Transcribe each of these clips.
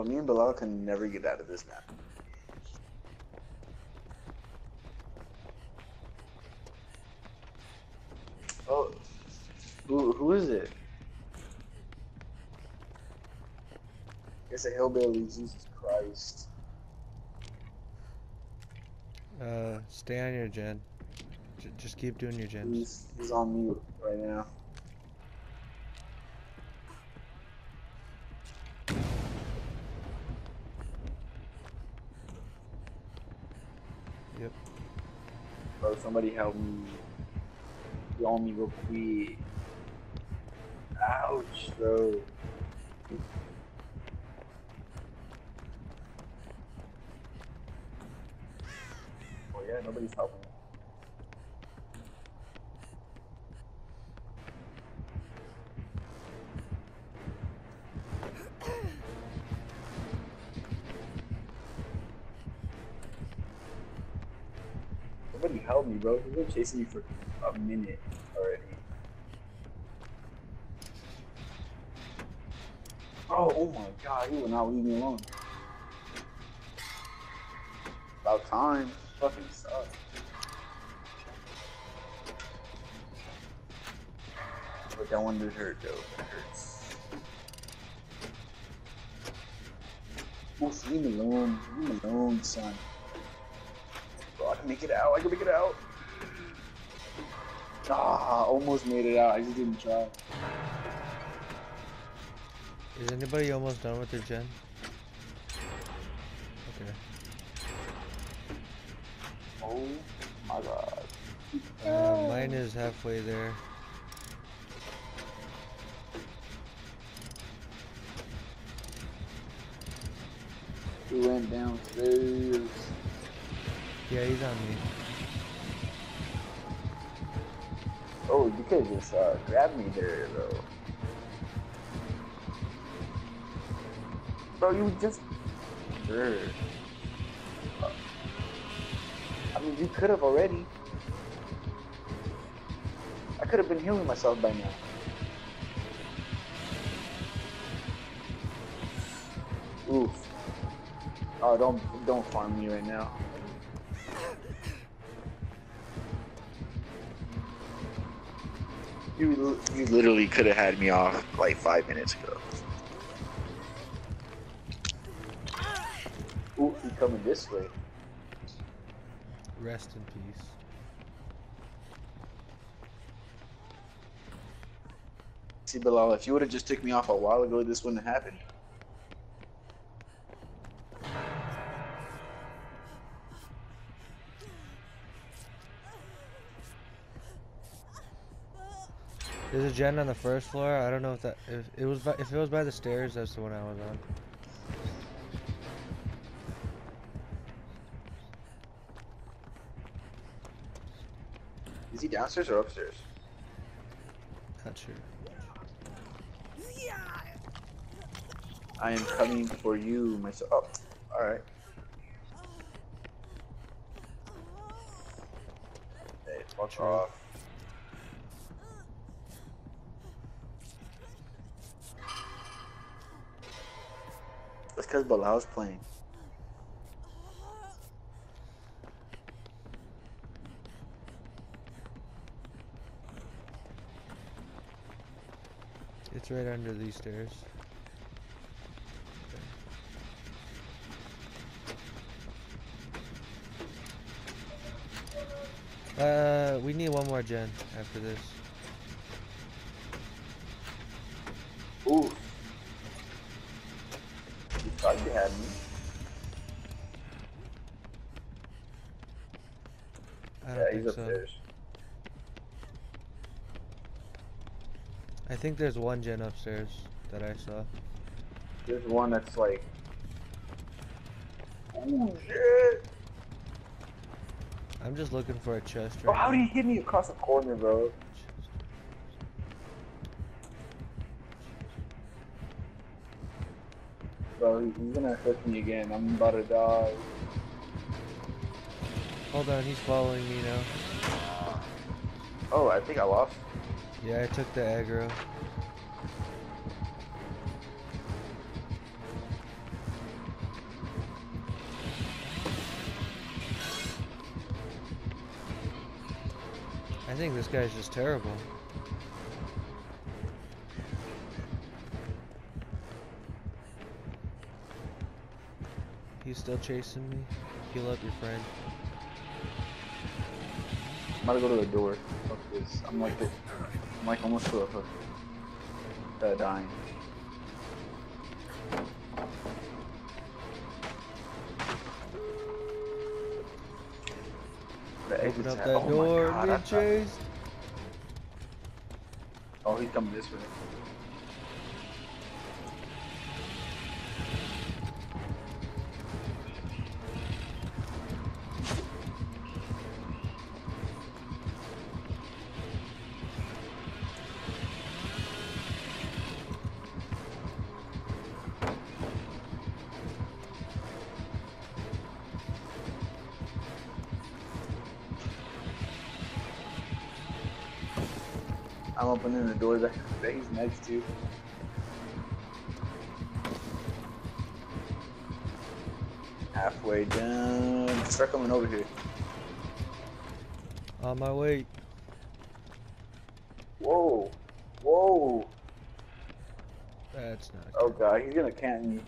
Bro, me and Bilal can never get out of this map. Oh, who is it? It's a hillbilly. Jesus Christ. Stay on your gen. Just keep doing your gens. He's on mute right now. Yep. Bro, somebody help me. You on me real quick. Ouch, bro. Oh yeah, nobody's helping me. Somebody help me, bro. He's been chasing me for a minute already. Oh my god, he will not leave me alone. About time. Fucking suck. But that one did hurt though. That hurts. Oh, leave me alone. Leave me alone, son. Bro, I can make it out. I can make it out. Ah, almost made it out. I just didn't try. Is anybody almost done with their gen? Okay. Oh my god. Mine is halfway there. He went downstairs. Yeah, he's on me. Oh, you could just grab me there, though. Bro, you just... Sure. I mean, you could have already. I could have been healing myself by now. Oof. Oh, don't farm me right now. You literally could have had me off like 5 minutes ago. Ooh, he's coming this way. Rest in peace. See, Bilal, if you would have just took me off a while ago, this wouldn't have happened. There's a gen on the first floor. I don't know if it was by the stairs. That's the one I was on. Is he downstairs or upstairs? Not sure. I am coming for you, myself. Oh, alright. Hey, fuck off. That's because Bilal's playing. It's right under these stairs. We need one more gen after this. Ooh. You thought you had me. I don't Yeah, think he's so. upstairs. I think there's one gen upstairs that I saw. There's one that's like... Ooh, shit! I'm just looking for a chest right Bro, how now. did he hit me across the corner, bro? Bro, he's gonna hurt me again. I'm about to die. Hold on, he's following me now. Oh, I think I lost. Yeah, I took the aggro. I think this guy's just terrible. He's still chasing me. Heal up your friend. I'm about to go to the door. Fuck this. I'm like almost to a hook. Dying. Open up that door, God, get chased. Oh, he's coming this way. I'm opening the door that he's next to. Halfway done. Start coming over here. On my way. Whoa. Whoa. That's not good. Oh god, he's gonna camp me.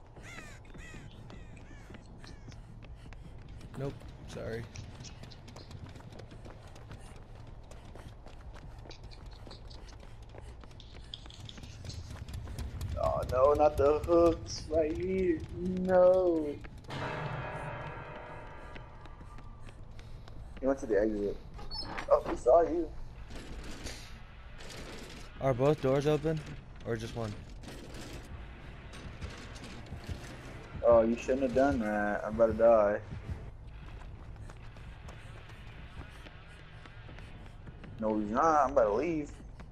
Nope. Sorry. Oh no, not the hooks right here. No. He went to the exit. Oh, he saw you. Are both doors open? Or just one? Oh, you shouldn't have done that. I'm about to die. No, he's not. I'm about to leave.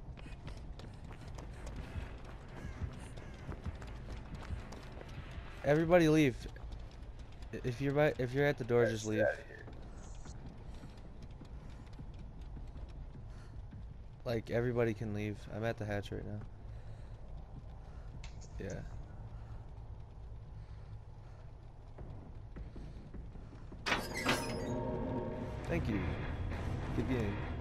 Everybody leave. If you're at the door, just leave. Like everybody can leave. I'm at the hatch right now. Yeah. Thank you. Good game.